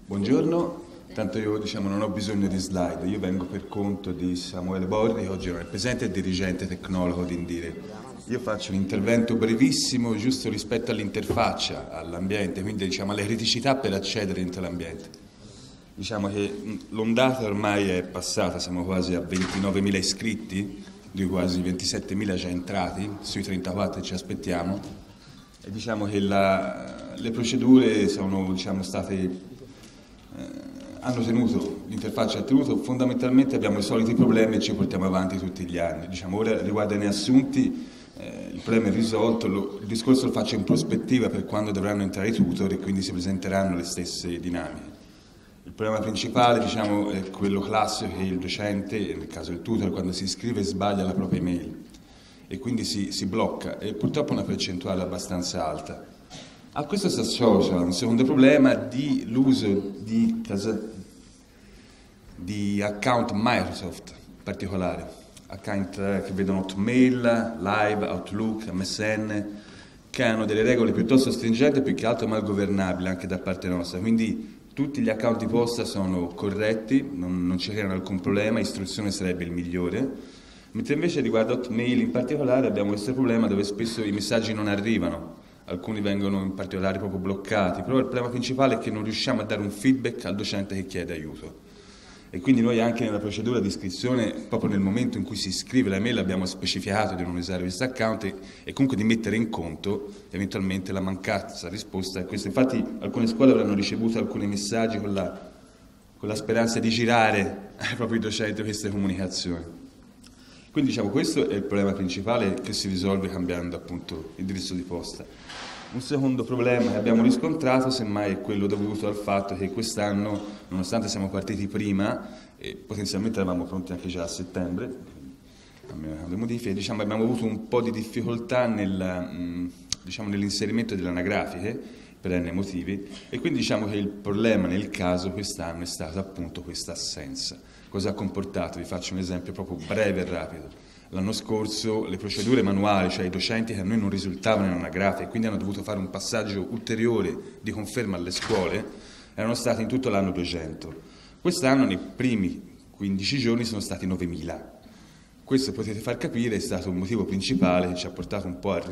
Buongiorno, tanto io non ho bisogno di slide, io vengo per conto di Samuele Borri, oggi non è presente, è dirigente tecnologo di Indire. Io faccio un intervento brevissimo giusto rispetto all'interfaccia, all'ambiente, quindi alle criticità per accedere dentro l'ambiente. Diciamo che l'ondata ormai è passata, siamo quasi a 29.000 iscritti, di quasi 27.000 già entrati, sui 34 che ci aspettiamo, e diciamo che le procedure sono state hanno tenuto, l'interfaccia ha tenuto, fondamentalmente abbiamo i soliti problemi e ci portiamo avanti tutti gli anni. Ora riguardo ai neassunti, il problema è risolto, il discorso lo faccio in prospettiva per quando dovranno entrare i tutor e quindi si presenteranno le stesse dinamiche. Il problema principale è quello classico che il docente, nel caso del tutor, quando si iscrive sbaglia la propria email e quindi si blocca e purtroppo è una percentuale abbastanza alta. A questo si associa un secondo problema di l'uso di account Microsoft in particolare, account che vedono Hotmail, Live, Outlook, MSN, che hanno delle regole piuttosto stringenti e più che altro mal governabili anche da parte nostra, quindi tutti gli account di posta sono corretti, non ci creano alcun problema, istruzione sarebbe il migliore, mentre invece riguardo Hotmail in particolare abbiamo questo problema dove spesso i messaggi non arrivano. Alcuni vengono in particolare proprio bloccati, però il problema principale è che non riusciamo a dare un feedback al docente che chiede aiuto. E quindi noi anche nella procedura di iscrizione, proprio nel momento in cui si iscrive la mail, abbiamo specificato di non usare questo account e comunque di mettere in conto eventualmente la mancanza risposta a questo. Infatti alcune scuole avranno ricevuto alcuni messaggi con la speranza di girare ai propri docenti queste comunicazioni. Quindi questo è il problema principale che si risolve cambiando appunto il indirizzo di posta. Un secondo problema che abbiamo riscontrato semmai è quello dovuto al fatto che quest'anno, nonostante siamo partiti prima e potenzialmente eravamo pronti anche già a settembre, le modifiche, abbiamo avuto un po' di difficoltà nell'inserimento delle anagrafiche per n motivi e quindi che il problema nel caso quest'anno è stata appunto questa assenza. Cosa ha comportato? Vi faccio un esempio proprio breve e rapido. L'anno scorso le procedure manuali, cioè i docenti che a noi non risultavano in anagrafica e quindi hanno dovuto fare un passaggio ulteriore di conferma alle scuole, erano stati in tutto l'anno 200. Quest'anno nei primi 15 giorni sono stati 9.000. Questo potete far capire è stato un motivo principale che ci ha portato un po'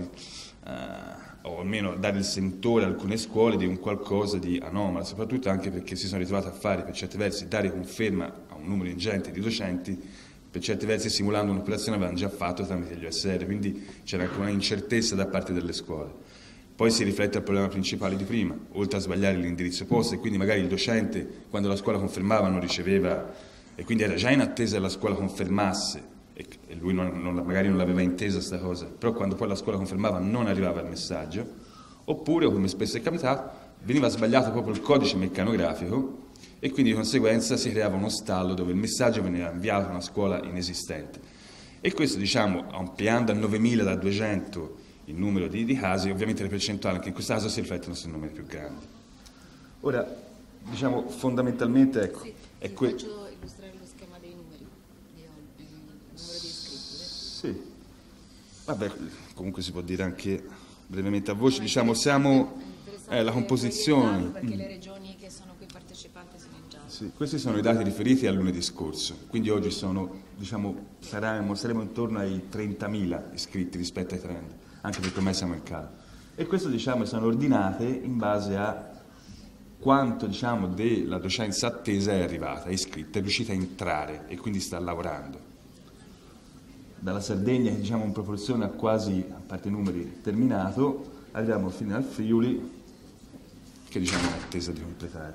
o almeno a dare il sentore a alcune scuole di un qualcosa di anomalo, soprattutto anche perché si sono ritrovati a fare per certi versi dare conferma a un numero ingente di docenti, per certi versi simulando un'operazione che avevano già fatto tramite gli OSR, quindi c'era anche una incertezza da parte delle scuole. Poi si riflette al problema principale di prima, oltre a sbagliare l'indirizzo posta e quindi magari il docente quando la scuola confermava non riceveva e quindi era già in attesa che la scuola confermasse e lui magari non l'aveva intesa questa cosa, però quando poi la scuola confermava non arrivava il messaggio, oppure, come spesso è capitato, veniva sbagliato proprio il codice meccanografico e quindi di conseguenza si creava uno stallo dove il messaggio veniva inviato a una scuola inesistente. E questo, ampliando a 9.000 da 200 il numero di casi, ovviamente le percentuali anche in questo caso si riflettono su numeri più grandi. Ora, fondamentalmente, sì, è faccio illustrare lo schema dei numeri, il numero di iscritti. Sì, vabbè, comunque si può dire anche brevemente a voce, siamo la composizione. Perché le regioni che sono qui partecipanti sono in giallo. Sì, questi sono i dati riferiti al lunedì scorso, quindi oggi saremo intorno ai 30.000 iscritti rispetto ai 30, anche perché ormai siamo in calo. E questo sono ordinate in base a quanto della docenza attesa è arrivata, è iscritta, è riuscita a entrare e quindi sta lavorando. Dalla Sardegna, in proporzione a quasi, a parte i numeri, terminato, arriviamo fino al Friuli, che è in attesa di completare.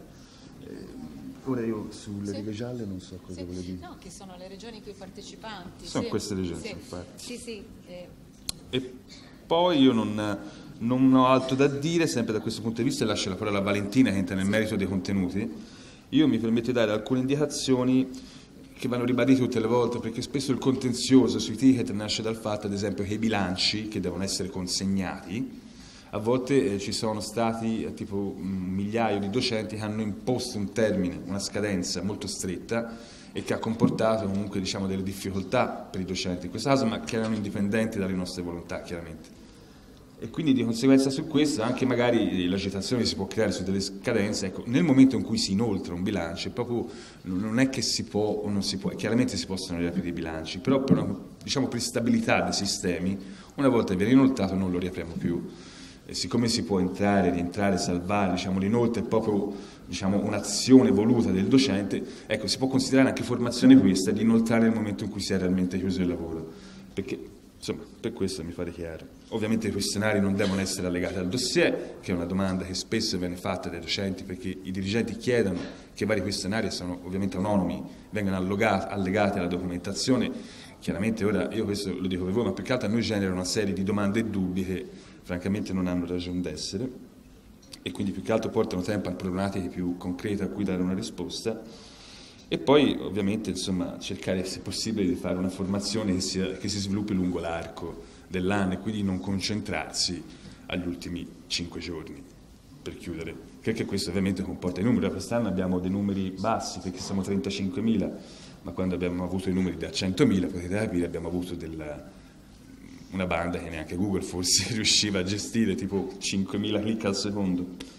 Ora io sulle righe gialle non so cosa vuole dire. No, che sono le regioni qui partecipanti. Sono queste regioni, sì. infatti. Sì. E poi io non ho altro da dire, sempre da questo punto di vista, e lascio la parola a Valentina che entra nel merito dei contenuti. Io mi permetto di dare alcune indicazioni che vanno ribadite tutte le volte, perché spesso il contenzioso sui ticket nasce dal fatto, ad esempio, che i bilanci che devono essere consegnati, a volte ci sono stati tipo un migliaio di docenti che hanno imposto un termine, una scadenza molto stretta e che ha comportato comunque delle difficoltà per i docenti in questo caso, ma che erano indipendenti dalle nostre volontà chiaramente. E quindi di conseguenza su questo anche magari l'agitazione si può creare su delle scadenze. Ecco, nel momento in cui si inoltra un bilancio, proprio non è che si può o non si può, chiaramente si possono riaprire i bilanci, però per una, diciamo, per stabilità dei sistemi, una volta viene inoltrato non lo riapriamo più. E siccome si può entrare, rientrare, salvare, diciamo, l'inoltre è proprio, diciamo, un'azione voluta del docente, ecco, si può considerare anche formazione questa di inoltrare nel momento in cui si è realmente chiuso il lavoro, perché insomma, per questo mi pare chiaro. Ovviamente i questionari non devono essere allegati al dossier, che è una domanda che spesso viene fatta dai docenti, perché i dirigenti chiedono che i vari questionari sono ovviamente autonomi, vengano allegati alla documentazione. Chiaramente ora, io questo lo dico per voi, ma più che altro a noi genera una serie di domande e dubbi che francamente non hanno ragione d'essere e quindi più che altro portano tempo a problematiche più concrete a cui dare una risposta. E poi ovviamente insomma cercare se possibile di fare una formazione che si sviluppi lungo l'arco dell'anno e quindi non concentrarsi agli ultimi 5 giorni per chiudere, perché questo ovviamente comporta i numeri. Quest'anno abbiamo dei numeri bassi perché siamo 35.000, ma quando abbiamo avuto i numeri da 100.000 potete capire abbiamo avuto una banda che neanche Google forse riusciva a gestire, tipo 5.000 click al secondo.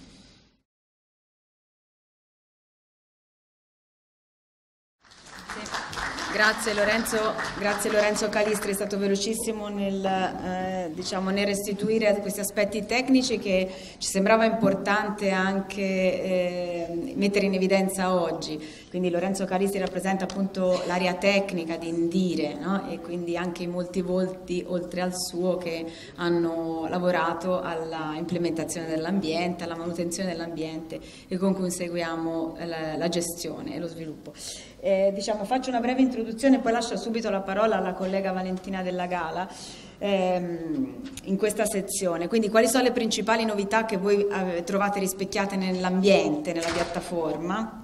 Grazie Lorenzo Calistri, è stato velocissimo nel restituire questi aspetti tecnici che ci sembrava importante anche mettere in evidenza oggi. Quindi Lorenzo Calistri rappresenta appunto l'area tecnica di Indire, no? E quindi anche i molti volti oltre al suo che hanno lavorato alla implementazione dell'ambiente, alla manutenzione dell'ambiente e con cui seguiamo la gestione e lo sviluppo. Faccio una breve introduzione, poi lascio subito la parola alla collega Valentina Della Gala in questa sezione. Quindi quali sono le principali novità che voi trovate rispecchiate nell'ambiente, nella piattaforma?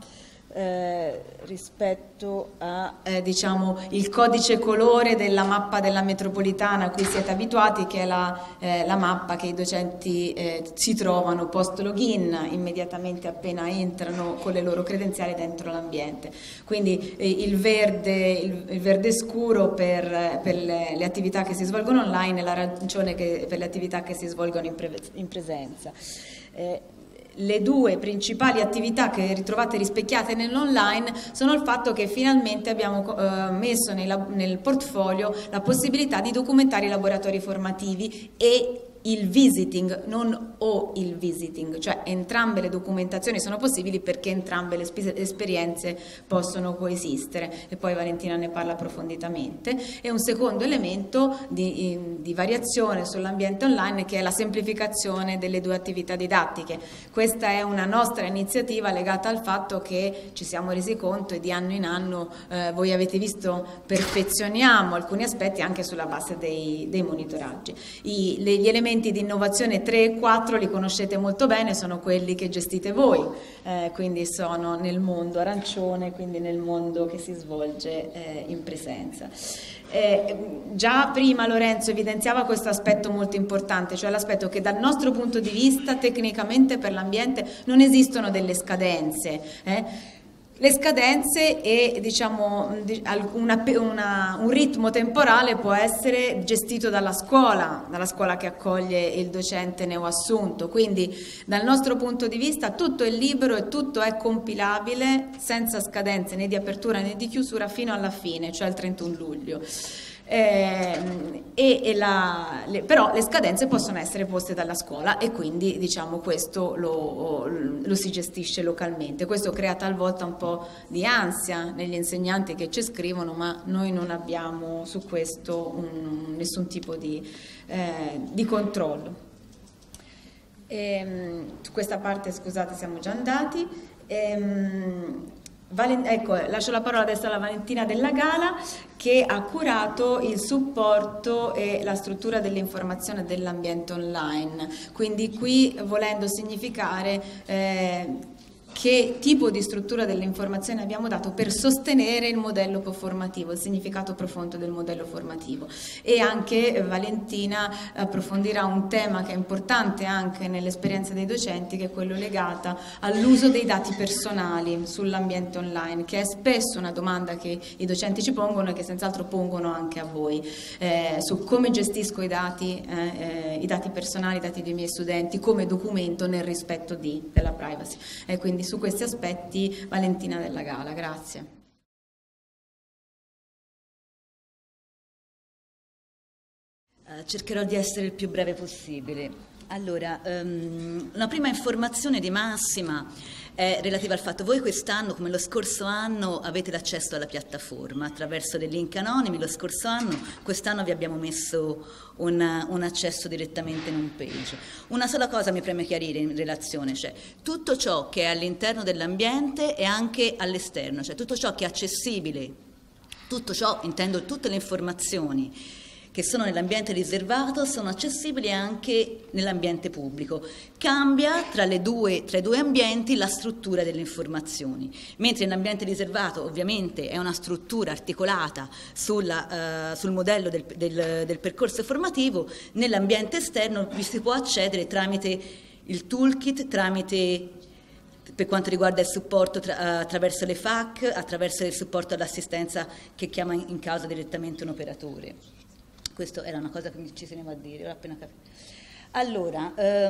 Rispetto a il codice colore della mappa della metropolitana a cui siete abituati, che è la mappa che i docenti si trovano post login immediatamente appena entrano con le loro credenziali dentro l'ambiente. Quindi il verde scuro per le attività che si svolgono online e l'arancione per le attività che si svolgono in presenza. Le due principali attività che ritrovate rispecchiate nell'online sono il fatto che finalmente abbiamo messo nel portfolio la possibilità di documentare i laboratori formativi e il visiting, non il visiting, cioè entrambe le documentazioni sono possibili perché entrambe le esperienze possono coesistere e poi Valentina ne parla approfonditamente. E un secondo elemento di variazione sull'ambiente online che è la semplificazione delle due attività didattiche. Questa è una nostra iniziativa legata al fatto che ci siamo resi conto e di anno in anno voi avete visto perfezioniamo alcuni aspetti anche sulla base dei monitoraggi. Gli elementi di innovazione 3 e 4 li conoscete molto bene, sono quelli che gestite voi, quindi sono nel mondo arancione, quindi nel mondo che si svolge in presenza. Già prima Lorenzo evidenziava questo aspetto molto importante, cioè l'aspetto che dal nostro punto di vista tecnicamente per l'ambiente non esistono delle scadenze. Le scadenze e un ritmo temporale può essere gestito dalla scuola che accoglie il docente neoassunto, quindi dal nostro punto di vista tutto è libero e tutto è compilabile senza scadenze né di apertura né di chiusura fino alla fine, cioè il 31 luglio. Però le scadenze possono essere poste dalla scuola e quindi questo lo si gestisce localmente. Questo crea talvolta un po' di ansia negli insegnanti che ci scrivono, ma noi non abbiamo su questo nessun tipo di controllo. Su questa parte, scusate, siamo già andati. Lascio la parola adesso alla Valentina Della Gala che ha curato il supporto e la struttura dell'informazione dell'ambiente online, quindi qui volendo significare che tipo di struttura dell'informazione abbiamo dato per sostenere il modello formativo, il significato profondo del modello formativo. E anche Valentina approfondirà un tema che è importante anche nell'esperienza dei docenti, che è quello legato all'uso dei dati personali sull'ambiente online, che è spesso una domanda che i docenti ci pongono e che senz'altro pongono anche a voi, su come gestisco i dati personali, i dati dei miei studenti, come documento nel rispetto della privacy. Quindi su questi aspetti Valentina Della Gala, grazie. Cercherò di essere il più breve possibile. Allora, una prima informazione di massima è relativa al fatto che voi quest'anno, come lo scorso anno, avete l'accesso alla piattaforma attraverso dei link anonimi. Lo scorso anno, quest'anno vi abbiamo messo un accesso direttamente in home page. Una sola cosa mi preme chiarire in relazione, cioè tutto ciò che è all'interno dell'ambiente e anche all'esterno, cioè tutto ciò che è accessibile, tutto ciò, intendo tutte le informazioni che sono nell'ambiente riservato, sono accessibili anche nell'ambiente pubblico. Cambia tra i due ambienti la struttura delle informazioni, mentre nell'ambiente riservato ovviamente è una struttura articolata sul modello del percorso formativo, nell'ambiente esterno vi si può accedere tramite il toolkit, per quanto riguarda il supporto attraverso le FAQ, attraverso il supporto all'assistenza che chiama in causa direttamente un operatore. Questa era una cosa che ci teneva a dire, l'ho appena capito. Allora,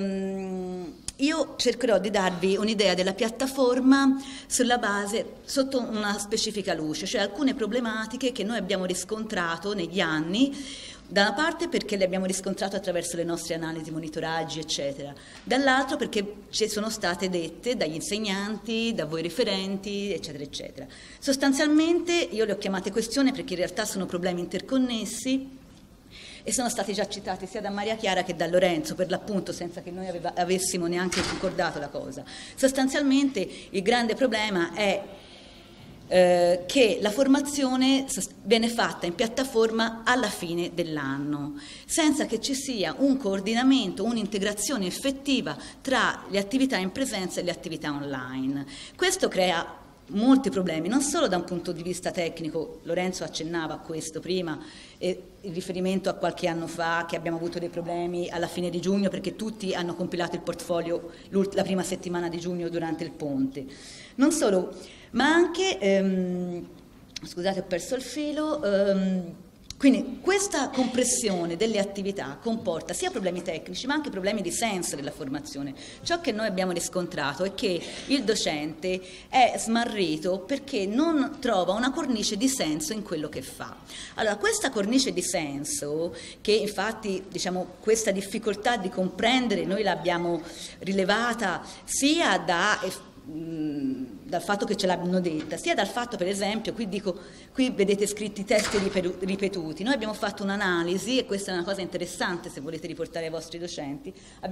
io cercherò di darvi un'idea della piattaforma sotto una specifica luce, cioè alcune problematiche che noi abbiamo riscontrato negli anni, da una parte perché le abbiamo riscontrato attraverso le nostre analisi, monitoraggi, eccetera, dall'altro perché ci sono state dette dagli insegnanti, da voi referenti, eccetera, eccetera. Sostanzialmente io le ho chiamate questioni perché in realtà sono problemi interconnessi, e sono stati già citati sia da Maria Chiara che da Lorenzo, per l'appunto senza che noi avessimo neanche ricordato la cosa. Sostanzialmente il grande problema è che la formazione viene fatta in piattaforma alla fine dell'anno, senza che ci sia un coordinamento, un'integrazione effettiva tra le attività in presenza e le attività online. Questo crea molti problemi, non solo da un punto di vista tecnico, Lorenzo accennava a questo prima, il riferimento a qualche anno fa che abbiamo avuto dei problemi alla fine di giugno perché tutti hanno compilato il portfolio la prima settimana di giugno durante il ponte. Non solo, ma anche, scusate ho perso il filo, quindi questa compressione delle attività comporta sia problemi tecnici ma anche problemi di senso della formazione. Ciò che noi abbiamo riscontrato è che il docente è smarrito perché non trova una cornice di senso in quello che fa. Allora questa cornice di senso, che infatti diciamo questa difficoltà di comprendere noi l'abbiamo rilevata sia dal fatto che ce l'hanno detta, sia dal fatto, per esempio, qui vedete scritti testi ripetuti. Noi abbiamo fatto un'analisi, e questa è una cosa interessante se volete riportare ai vostri docenti,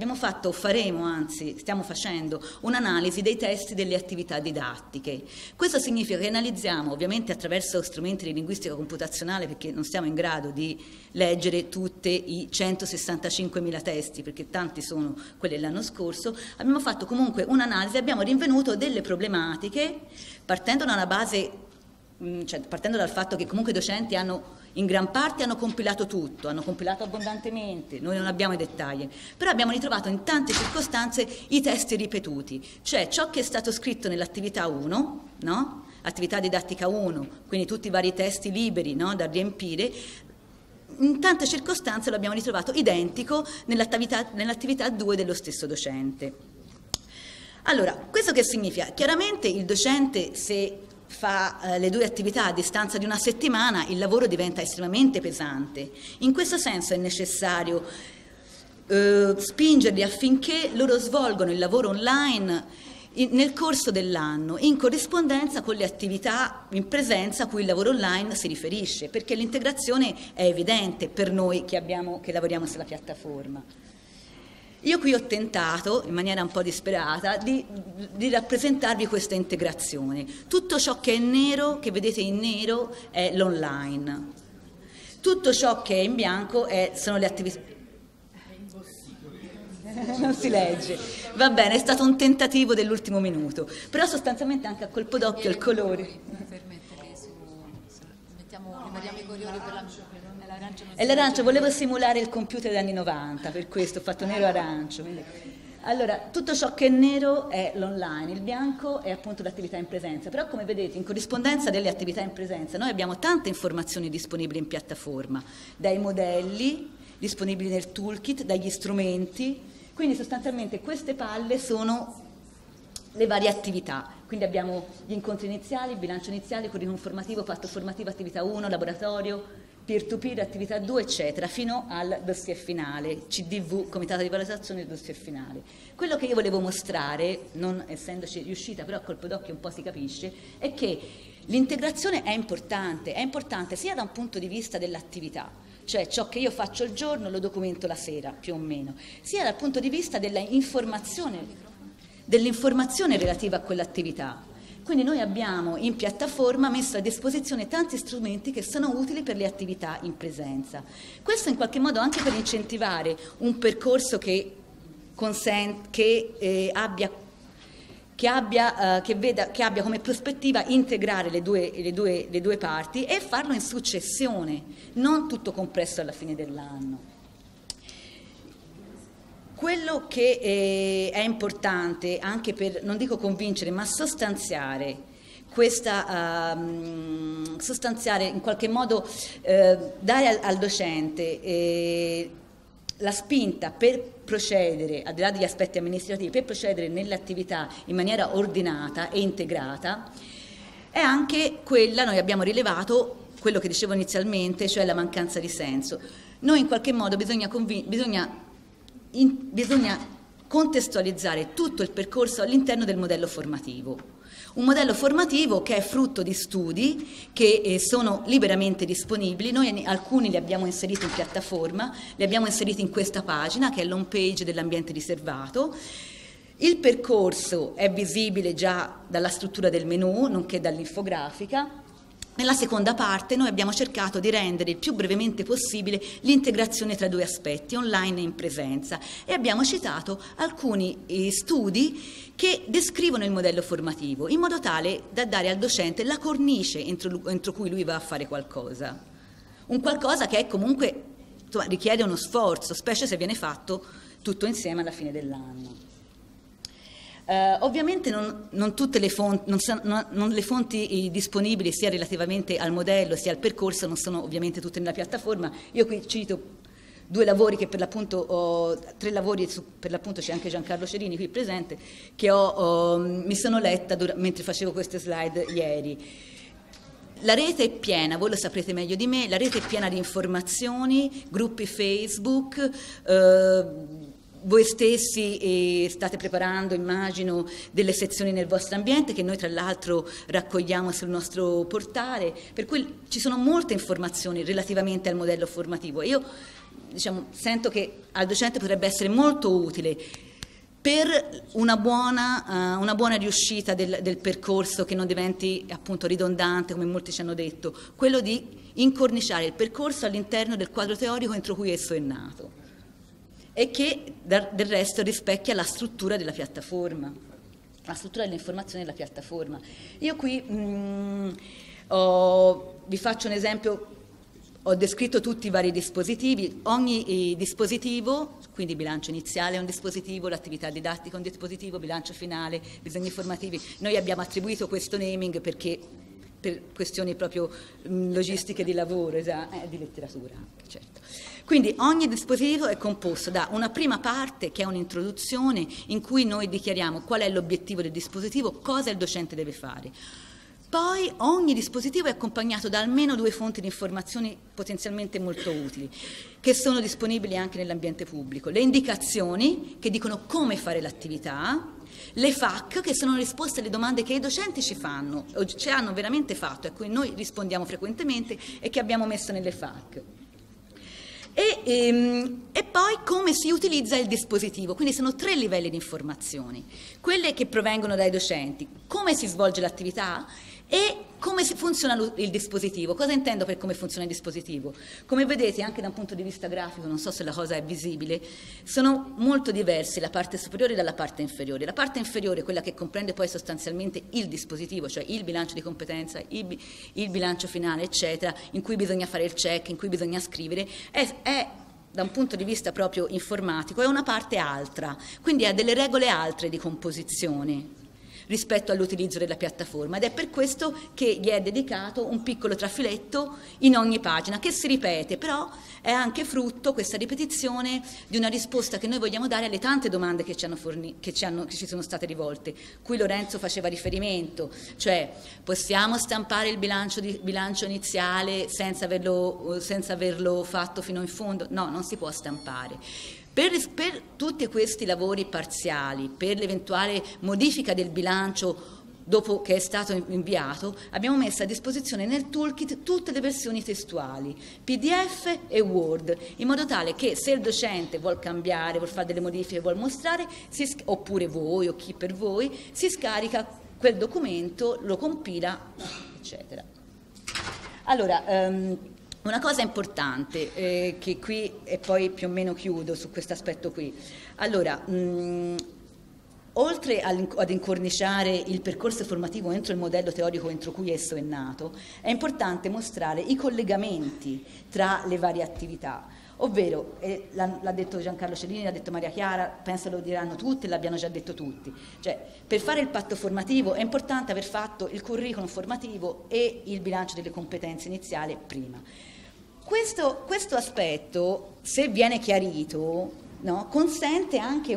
stiamo facendo un'analisi dei testi delle attività didattiche. Questo significa che analizziamo, ovviamente attraverso strumenti di linguistica computazionale, perché non siamo in grado di leggere tutti i 165.000 testi, perché tanti sono quelli dell'anno scorso, abbiamo fatto comunque un'analisi, abbiamo rinvenuto delle problematiche partendo dalla base, cioè partendo dal fatto che comunque i docenti in gran parte hanno compilato tutto, hanno compilato abbondantemente, noi non abbiamo i dettagli, però abbiamo ritrovato in tante circostanze i testi ripetuti, cioè ciò che è stato scritto nell'attività 1, no? Attività didattica 1, quindi tutti i vari testi liberi, no? Da riempire, in tante circostanze lo abbiamo ritrovato identico nell'attività 2 dello stesso docente. Allora, questo che significa? Chiaramente il docente, se fa le due attività a distanza di una settimana, il lavoro diventa estremamente pesante. In questo senso è necessario spingerli affinché loro svolgano il lavoro online nel corso dell'anno, in corrispondenza con le attività in presenza a cui il lavoro online si riferisce, perché l'integrazione è evidente per noi che lavoriamo sulla piattaforma. Io qui ho tentato, in maniera un po' disperata, di rappresentarvi questa integrazione. Tutto ciò che è nero, che vedete in nero, è l'online. Tutto ciò che è in bianco sono le attività. non si legge. Va bene, è stato un tentativo dell'ultimo minuto, però sostanzialmente anche a colpo d'occhio il colore. Rimaniamo i colori per l'arancia. E l'arancia, volevo simulare il computer degli anni 90, per questo ho fatto nero e arancio. Allora, tutto ciò che è nero è l'online, il bianco è appunto l'attività in presenza, però come vedete in corrispondenza delle attività in presenza noi abbiamo tante informazioni disponibili in piattaforma, dai modelli disponibili nel toolkit, dagli strumenti, quindi sostanzialmente queste palle sono le varie attività, quindi abbiamo gli incontri iniziali, il bilancio iniziale, curriculum formativo, patto formativo, attività 1, laboratorio, peer-to-peer, attività 2, eccetera, fino al dossier finale, CDV, comitato di valutazione, dossier finale. Quello che io volevo mostrare, non essendoci riuscita, però a colpo d'occhio un po' si capisce, è che l'integrazione è importante sia da un punto di vista dell'attività, cioè ciò che io faccio il giorno lo documento la sera, più o meno, sia dal punto di vista dell'informazione relativa a quell'attività. Quindi noi abbiamo in piattaforma messo a disposizione tanti strumenti che sono utili per le attività in presenza. Questo in qualche modo anche per incentivare un percorso che abbia come prospettiva integrare le due parti e farlo in successione, non tutto compresso alla fine dell'anno. Quello che è importante anche per, non dico convincere, ma sostanziare in qualche modo, dare al docente la spinta per procedere, al di là degli aspetti amministrativi, per procedere nelle attività in maniera ordinata e integrata, è anche quella, noi abbiamo rilevato, quello che dicevo inizialmente, cioè la mancanza di senso. Noi in qualche modo bisogna contestualizzare tutto il percorso all'interno del modello formativo. Un modello formativo che è frutto di studi che sono liberamente disponibili, noi alcuni li abbiamo inseriti in piattaforma, li abbiamo inseriti in questa pagina che è l'home page dell'ambiente riservato. Il percorso è visibile già dalla struttura del menu, nonché dall'infografica. Nella seconda parte noi abbiamo cercato di rendere il più brevemente possibile l'integrazione tra due aspetti, online e in presenza, e abbiamo citato alcuni studi che descrivono il modello formativo, in modo tale da dare al docente la cornice entro cui lui va a fare qualcosa. Un qualcosa che è comunque, insomma, richiede uno sforzo, specie se viene fatto tutto insieme alla fine dell'anno. Ovviamente non tutte le fonti, le fonti disponibili sia relativamente al modello sia al percorso non sono ovviamente tutte nella piattaforma. Io qui cito due lavori che per l'appunto, tre lavori, per l'appunto c'è anche Giancarlo Cerini qui presente, che mi sono letta mentre facevo queste slide ieri. La rete è piena, voi lo saprete meglio di me, la rete è piena di informazioni, gruppi Facebook, voi stessi state preparando, immagino, delle sezioni nel vostro ambiente che noi tra l'altro raccogliamo sul nostro portale, per cui ci sono molte informazioni relativamente al modello formativo. Io sento che al docente potrebbe essere molto utile per una buona riuscita del percorso, che non diventi appunto ridondante, come molti ci hanno detto, quello di incorniciare il percorso all'interno del quadro teorico entro cui esso è nato, e che del resto rispecchia la struttura della piattaforma, la struttura dell'informazione della piattaforma. Io qui vi faccio un esempio, ho descritto tutti i vari dispositivi, ogni dispositivo, quindi bilancio iniziale è un dispositivo, l'attività didattica è un dispositivo, bilancio finale, bisogni formativi. Noi abbiamo attribuito questo naming perché per questioni proprio logistiche di lavoro, di letteratura anche, certo. Quindi ogni dispositivo è composto da una prima parte che è un'introduzione in cui noi dichiariamo qual è l'obiettivo del dispositivo, cosa il docente deve fare. Poi ogni dispositivo è accompagnato da almeno 2 fonti di informazioni potenzialmente molto utili, che sono disponibili anche nell'ambiente pubblico. Le indicazioni che dicono come fare l'attività, le FAQ che sono risposte alle domande che i docenti ci fanno, o ci hanno veramente fatto, a cui noi rispondiamo frequentemente e che abbiamo messo nelle FAQ. E poi come si utilizza il dispositivo, quindi sono 3 livelli di informazioni, quelle che provengono dai docenti, come si svolge l'attività E come funziona il dispositivo? Cosa intendo per come funziona il dispositivo? Come vedete, anche da un punto di vista grafico, non so se la cosa è visibile, sono molto diversi la parte superiore dalla parte inferiore. La parte inferiore è quella che comprende poi sostanzialmente il dispositivo, cioè il bilancio di competenza, il bilancio finale, eccetera, in cui bisogna fare il check, in cui bisogna scrivere, è da un punto di vista proprio informatico, è una parte altra, quindi ha delle regole altre di composizione rispetto all'utilizzo della piattaforma, ed è per questo che gli è dedicato un piccolo trafiletto in ogni pagina, che si ripete, però è anche frutto, questa ripetizione, di una risposta che noi vogliamo dare alle tante domande che ci sono state rivolte, cui Lorenzo faceva riferimento, cioè possiamo stampare il bilancio iniziale senza averlo fatto fino in fondo? No, non si può stampare. Per tutti questi lavori parziali, per l'eventuale modifica del bilancio dopo che è stato inviato, abbiamo messo a disposizione nel toolkit tutte le versioni testuali, PDF e Word, in modo tale che se il docente vuol cambiare, vuol fare delle modifiche, vuol mostrare, oppure voi o chi per voi, si scarica quel documento, lo compila, eccetera. Allora, una cosa importante, che qui, e poi più o meno chiudo su questo aspetto qui. Allora, oltre ad incorniciare il percorso formativo entro il modello teorico entro cui esso è nato, è importante mostrare i collegamenti tra le varie attività. Ovvero, l'ha detto Giancarlo Cellini, l'ha detto Maria Chiara, penso lo diranno tutti, l'abbiano già detto tutti. Cioè, per fare il patto formativo è importante aver fatto il curriculum formativo e il bilancio delle competenze iniziali prima. Questo aspetto, se viene chiarito, no, consente anche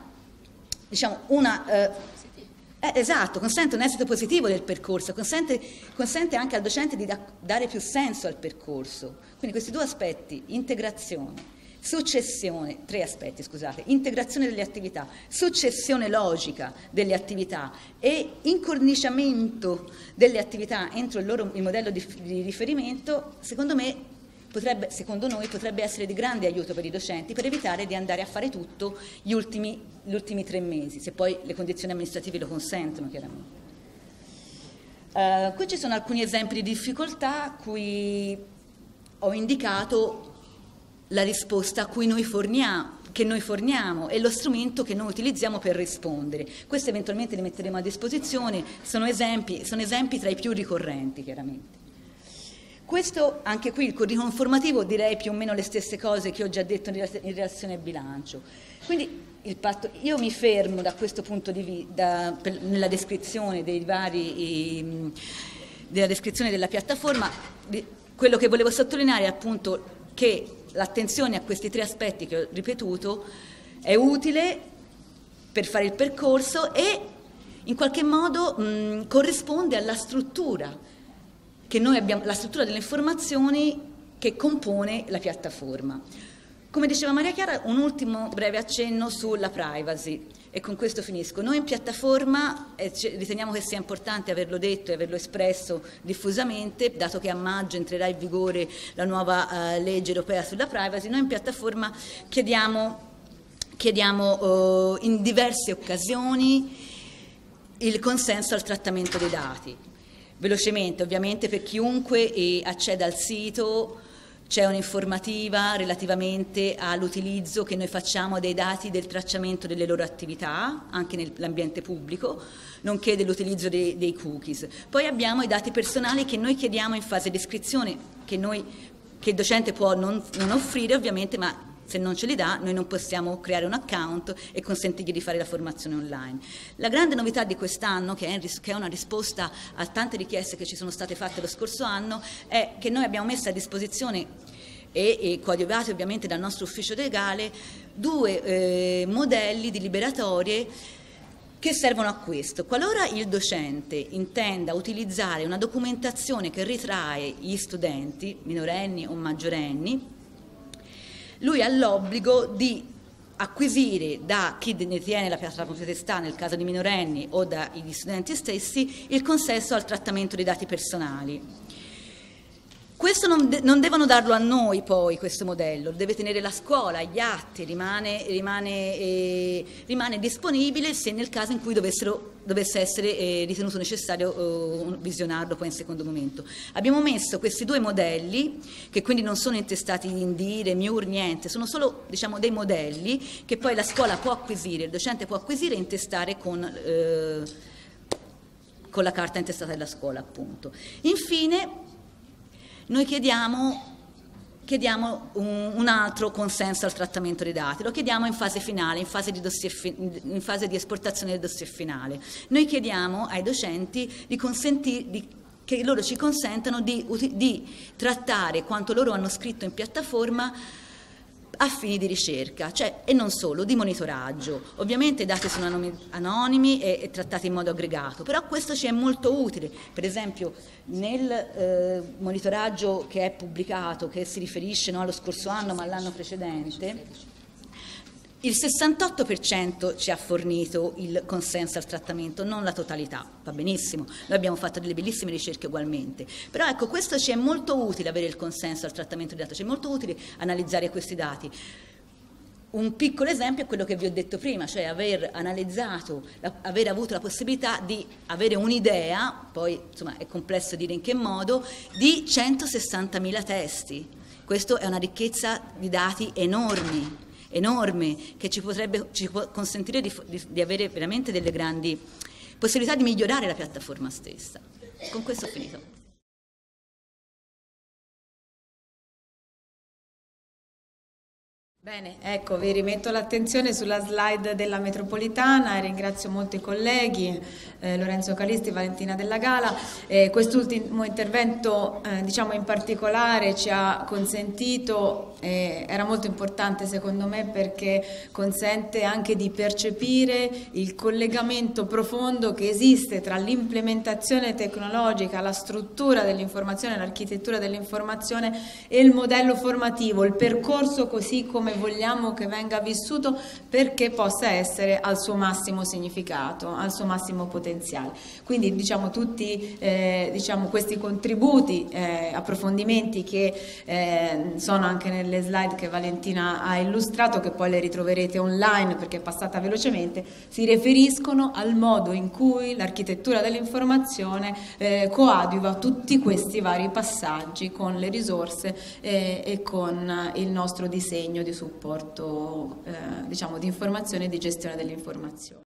consente un esito positivo del percorso, consente anche al docente di dare più senso al percorso. Quindi questi due aspetti, integrazione, successione, tre aspetti, scusate, integrazione delle attività, successione logica delle attività e incorniciamento delle attività entro il modello di riferimento, secondo noi potrebbe essere di grande aiuto per i docenti per evitare di andare a fare tutto gli ultimi 3 mesi, se poi le condizioni amministrative lo consentono, chiaramente. Qui ci sono alcuni esempi di difficoltà a cui ho indicato la risposta che noi forniamo e lo strumento che noi utilizziamo per rispondere. Questi eventualmente li metteremo a disposizione, sono esempi tra i più ricorrenti, chiaramente. Questo, anche qui, il curriculum formativo, direi più o meno le stesse cose che ho già detto in relazione al bilancio. Quindi io mi fermo da questo punto di vista, nella descrizione della descrizione della piattaforma. Quello che volevo sottolineare è appunto che l'attenzione a questi 3 aspetti che ho ripetuto è utile per fare il percorso e in qualche modo corrisponde alla struttura che noi abbiamo, la struttura delle informazioni che compone la piattaforma. Come diceva Maria Chiara, un ultimo breve accenno sulla privacy, e con questo finisco. Noi in piattaforma riteniamo che sia importante averlo detto e averlo espresso diffusamente, dato che a maggio entrerà in vigore la nuova legge europea sulla privacy. Noi in piattaforma chiediamo in diverse occasioni il consenso al trattamento dei dati. Velocemente, ovviamente, per chiunque acceda al sito c'è un'informativa relativamente all'utilizzo che noi facciamo dei dati del tracciamento delle loro attività, anche nell'ambiente pubblico, nonché dell'utilizzo dei cookies. Poi abbiamo i dati personali che noi chiediamo in fase di iscrizione, che il docente può non offrire, ovviamente, ma se non ce li dà, noi non possiamo creare un account e consentirgli di fare la formazione online. La grande novità di quest'anno, che è una risposta a tante richieste che ci sono state fatte lo scorso anno, è che noi abbiamo messo a disposizione e coadiuvati ovviamente dal nostro ufficio legale 2 modelli di liberatorie che servono a questo. Qualora il docente intenda utilizzare una documentazione che ritrae gli studenti, minorenni o maggiorenni, lui ha l'obbligo di acquisire da chi detiene la potestà, nel caso di minorenni o dagli studenti stessi, il consenso al trattamento dei dati personali. Questo non devono darlo a noi poi, questo modello, deve tenere la scuola, gli atti, rimane disponibile se nel caso in cui dovesse essere ritenuto necessario visionarlo poi in secondo momento. Abbiamo messo questi due modelli, che quindi non sono intestati in dire, MIUR, niente, sono solo diciamo, dei modelli che poi la scuola può acquisire, il docente può acquisire e intestare con la carta intestata della scuola, appunto. Infine, noi chiediamo un altro consenso al trattamento dei dati, lo chiediamo in fase finale, in fase di esportazione del dossier finale. Noi chiediamo ai docenti che loro ci consentano di trattare quanto loro hanno scritto in piattaforma a fini di ricerca, e non solo, di monitoraggio. Ovviamente i dati sono anonimi e trattati in modo aggregato, però questo ci è molto utile. Per esempio nel monitoraggio che è pubblicato, che si riferisce allo scorso anno ma all'anno precedente, il 68% ci ha fornito il consenso al trattamento, non la totalità, va benissimo, noi abbiamo fatto delle bellissime ricerche ugualmente, però ecco questo ci è molto utile avere il consenso al trattamento dei dati, ci è molto utile analizzare questi dati. Un piccolo esempio è quello che vi ho detto prima, cioè aver analizzato, aver avuto la possibilità di avere un'idea, poi insomma è complesso dire in che modo, di 160.000 testi. Questo è una ricchezza di dati enorme, che ci può consentire di avere veramente delle grandi possibilità di migliorare la piattaforma stessa. Con questo ho finito. Bene, ecco, vi rimetto l'attenzione sulla slide della metropolitana e ringrazio molto i colleghi, Lorenzo Calisti e Valentina Della Gala. Quest'ultimo intervento, diciamo in particolare, ci ha consentito, era molto importante secondo me perché consente anche di percepire il collegamento profondo che esiste tra l'implementazione tecnologica, la struttura dell'informazione, l'architettura dell'informazione e il modello formativo, il percorso così come vogliamo che venga vissuto perché possa essere al suo massimo significato, al suo massimo potenziale. Quindi diciamo tutti questi contributi, approfondimenti che sono anche nelle slide che Valentina ha illustrato, che poi le ritroverete online perché è passata velocemente, si riferiscono al modo in cui l'architettura dell'informazione coadiuva tutti questi vari passaggi con le risorse e con il nostro disegno di supporto di informazione e di gestione dell'informazione.